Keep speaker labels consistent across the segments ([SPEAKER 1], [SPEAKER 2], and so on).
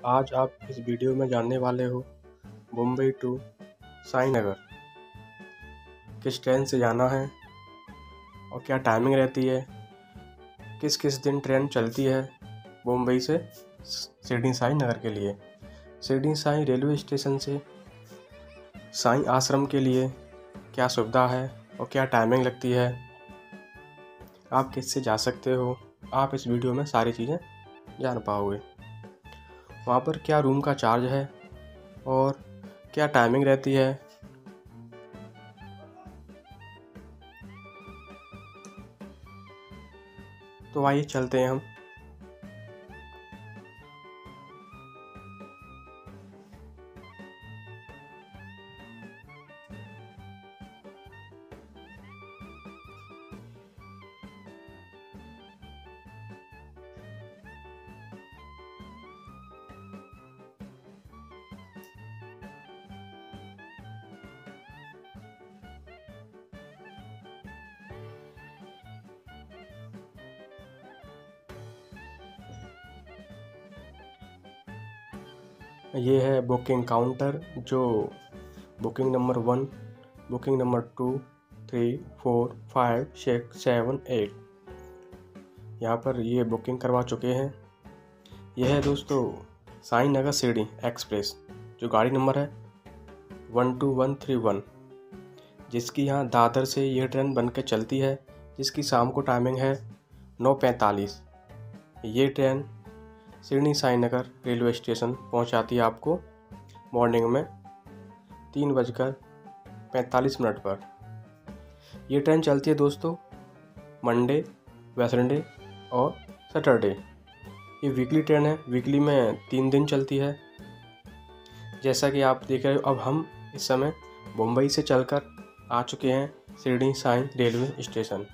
[SPEAKER 1] आज आप इस वीडियो में जानने वाले हो मुंबई टू साईनगर किस ट्रेन से जाना है और क्या टाइमिंग रहती है, किस किस दिन ट्रेन चलती है मुंबई से शिरडी साई नगर के लिए, शिरडी साई रेलवे स्टेशन से साई आश्रम के लिए क्या सुविधा है और क्या टाइमिंग लगती है, आप किससे जा सकते हो। आप इस वीडियो में सारी चीज़ें जान पाओगे। वहाँ पर क्या रूम का चार्ज है और क्या टाइमिंग रहती है। तो आइए चलते हैं हम। ये है बुकिंग काउंटर, जो बुकिंग नंबर 1, बुकिंग नंबर 2, 3, 4, 5, 6, 7, 8 यहाँ पर ये बुकिंग करवा चुके हैं। यह है दोस्तों साई नगर शिरडी एक्सप्रेस, जो गाड़ी नंबर है 12131, जिसकी यहाँ दादर से यह ट्रेन बन के चलती है, जिसकी शाम को टाइमिंग है 9:45। ये train Shirdi Sai Nagar railway station पहुँचाती है आपको मॉर्निंग में 3:45 पर। ये ट्रेन चलती है दोस्तों मंडे, वेडनेसडे और सैटरडे। ये वीकली ट्रेन है, वीकली में 3 दिन चलती है। जैसा कि आप देख रहे हो, अब हम इस समय मुंबई से चलकर आ चुके हैं शिरडी साई रेलवे स्टेशन।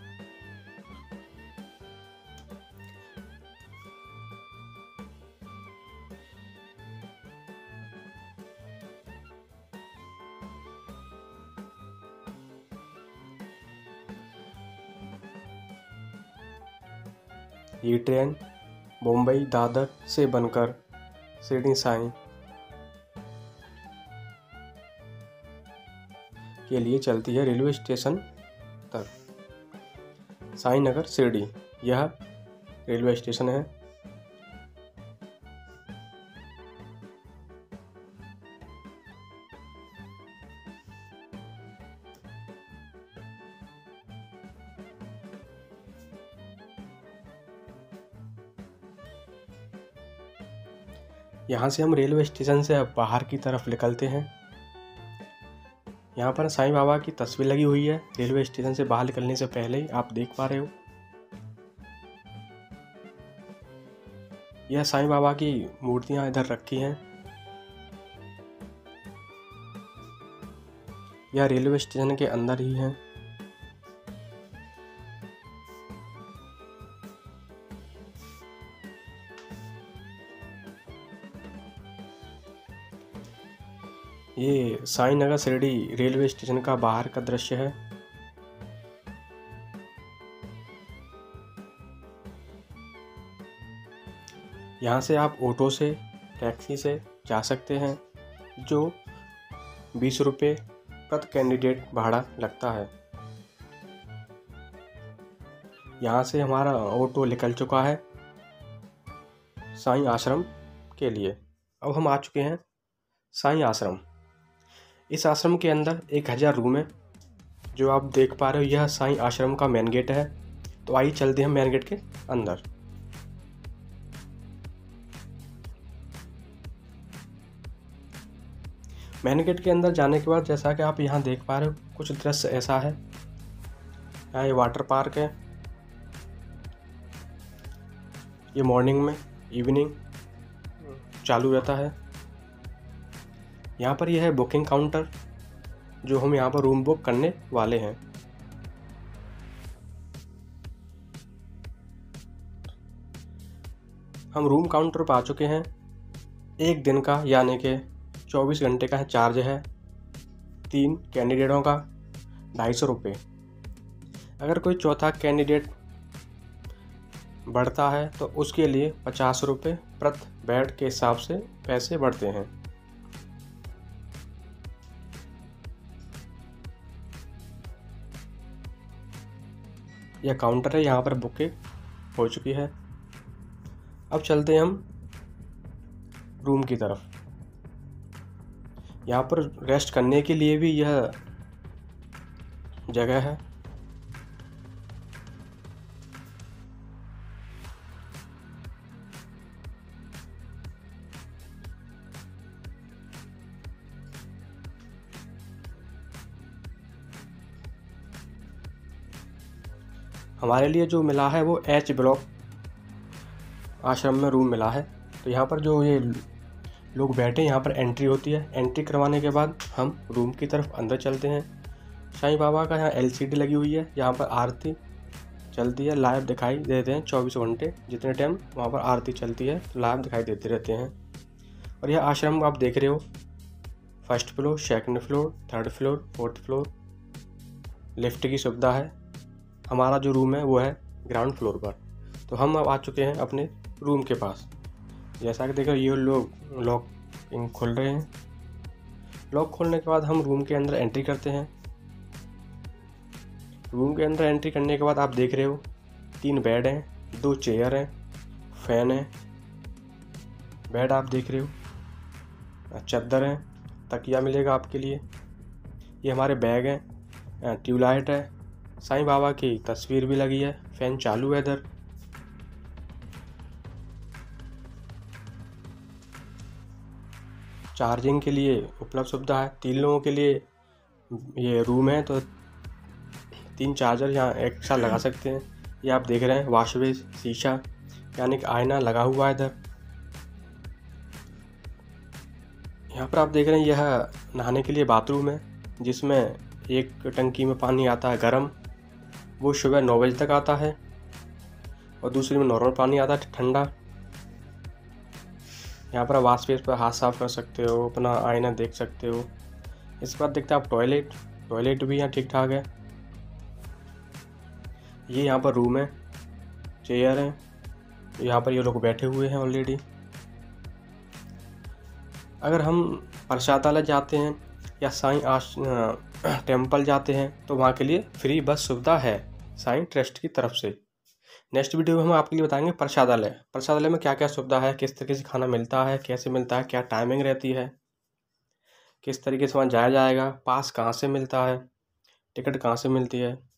[SPEAKER 1] ये ट्रेन मुंबई दादर से बनकर शिरडी साई के लिए चलती है रेलवे स्टेशन तक। साई नगर शिरडी यह रेलवे स्टेशन है। यहाँ से हम रेलवे स्टेशन से अब बाहर की तरफ निकलते हैं। यहाँ पर साईं बाबा की तस्वीर लगी हुई है रेलवे स्टेशन से बाहर निकलने से पहले ही, आप देख पा रहे हो। यह साईं बाबा की मूर्तियाँ इधर रखी हैं। यह रेलवे स्टेशन के अंदर ही है। ये साई नगर शिरडी रेलवे स्टेशन का बाहर का दृश्य है। यहाँ से आप ऑटो से, टैक्सी से जा सकते हैं, जो 20 रुपये प्रति कैंडिडेट भाड़ा लगता है। यहाँ से हमारा ऑटो निकल चुका है साईं आश्रम के लिए। अब हम आ चुके हैं साईं आश्रम। इस आश्रम के अंदर 1000 रूम है, जो आप देख पा रहे हो। यह साईं आश्रम का मेन गेट है। तो आइए चलते हैं मेन गेट के अंदर। मेन गेट के अंदर जाने के बाद जैसा कि आप यहाँ देख पा रहे हो, कुछ दृश्य ऐसा है। यहाँ ये वाटर पार्क है। ये मॉर्निंग में, इवनिंग चालू रहता है। यहाँ पर यह है बुकिंग काउंटर, जो हम यहाँ पर रूम बुक करने वाले हैं। हम रूम काउंटर पर आ चुके हैं। एक दिन का यानी कि 24 घंटे का चार्ज है। 3 कैंडिडेटों का 250 रुपये। अगर कोई चौथा कैंडिडेट बढ़ता है तो उसके लिए 50 रुपये प्रति बेड के हिसाब से पैसे बढ़ते हैं। यह काउंटर है, यहाँ पर बुकिंग हो चुकी है। अब चलते हैं हम रूम की तरफ। यहाँ पर रेस्ट करने के लिए भी यह जगह है। हमारे लिए जो मिला है वो H ब्लॉक आश्रम में रूम मिला है। तो यहाँ पर जो ये लोग बैठे, यहाँ पर एंट्री होती है। एंट्री करवाने के बाद हम रूम की तरफ अंदर चलते हैं। साईं बाबा का यहाँ LCD लगी हुई है, यहाँ पर आरती चलती है, लाइव दिखाई देते हैं 24 घंटे। जितने टाइम वहाँ पर आरती चलती है तो लाइव दिखाई देते रहते हैं। और यह आश्रम आप देख रहे हो, 1st floor, 2nd floor, 3rd floor, 4th floor, lift की सुविधा है। हमारा जो रूम है वो है ग्राउंड फ्लोर पर। तो हम अब आ चुके हैं अपने रूम के पास। जैसा कि देखो ये लोग लॉक खोल रहे हैं। लॉक खोलने के बाद हम रूम के अंदर एंट्री करते हैं। रूम के अंदर एंट्री करने के बाद आप देख रहे हो 3 बेड हैं, 2 चेयर हैं, फैन है। बेड आप देख रहे हो, चादर है, तकिया मिलेगा आपके लिए। ये हमारे बैग हैं, ट्यूबलाइट है, साईं बाबा की तस्वीर भी लगी है, फैन चालू है इधर। चार्जिंग के लिए उपलब्ध सुविधा है। 3 लोगों के लिए ये रूम है तो 3 चार्जर यहाँ एक साथ लगा सकते हैं। ये आप देख रहे हैं वॉश बेस, शीशा यानी कि आईना लगा हुआ है इधर। यहाँ पर आप देख रहे हैं यह नहाने के लिए बाथरूम है, जिसमें एक टंकी में पानी आता है गर्म, वो सुबह 9 बजे तक आता है, और दूसरी में नॉर्मल पानी आता है ठंडा। यहाँ पर वॉश बेस पर हाथ साफ कर सकते हो, अपना आईना देख सकते हो। इसके बाद देखते हैं आप टॉयलेट भी यहाँ ठीक ठाक है। ये यहाँ पर रूम है, चेयर है, यहाँ पर ये लोग बैठे हुए हैं ऑलरेडी। अगर हम प्रसादालय जाते हैं या साईं टेम्पल जाते हैं तो वहाँ के लिए फ्री बस सुविधा है साईं ट्रस्ट की तरफ से। नेक्स्ट वीडियो में हम आपके लिए बताएंगे प्रसादालय में क्या क्या सुविधा है, किस तरीके से खाना मिलता है, कैसे मिलता है, क्या टाइमिंग रहती है, किस तरीके से वहाँ जाया जाएगा, पास कहाँ से मिलता है, टिकट कहाँ से मिलती है।